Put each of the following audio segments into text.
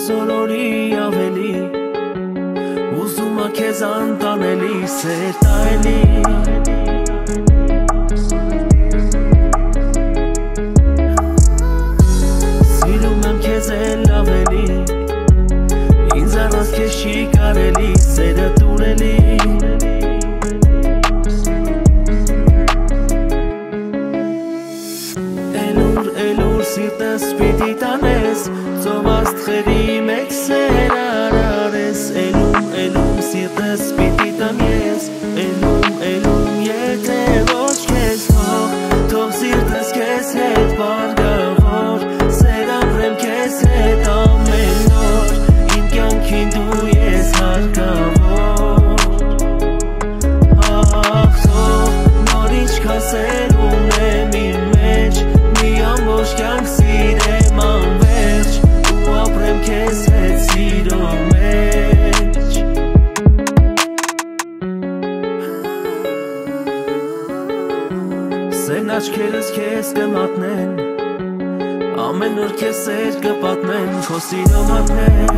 Սորորի ավելի ուզում ա քեզ անտանելի սեր տայելի Սիրում եմ քեզ էլ ավելի ինձ առանց քեզ չի կարելի սերը տուրելի Սիրտս պիտի տանես ծով աստղերի մեկ սեր արարես Էլում սիրտս պիտի տանես Էլում եթե ոչ քեզ թող սիրտս քեզ հետ բարգավոր Սեր ապրեմ քեզ հետ ամեն օր Իմ կյանքին դու ես հարկավոր Ախ թող նոր ինչքան սեր ունեմ իմ մեջ Ամբողջ կյանք սիրեմ անվերջ ու ապրեմ քեզ հետ սիրո մեջ Սեն աչքերս քեզ կմատնեն ամեն օր քեզ սեր կպատնեն քո սիրո մատնեն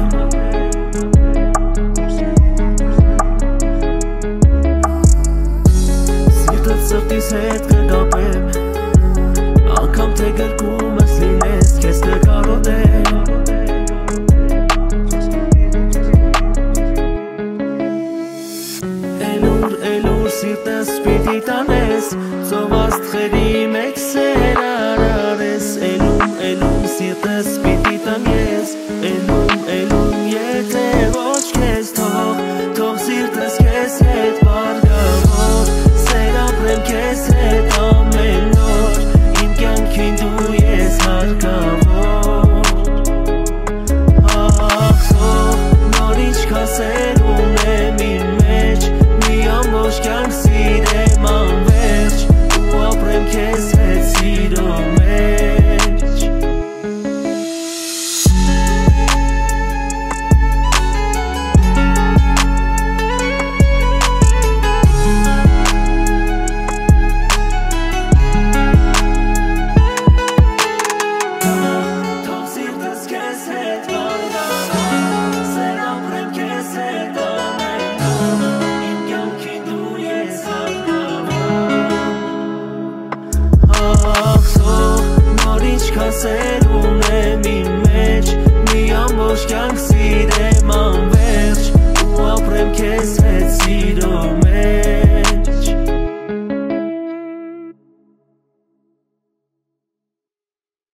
Սիրտս սրտիս հետ կգապեմ Անգամ թե գրկումս լինես քեզ կկարոտեմ Էլուր սիրտս պիտի տանես ծով աստղերի մեկ սեր արարես Էլում սիրտս պիտի տանես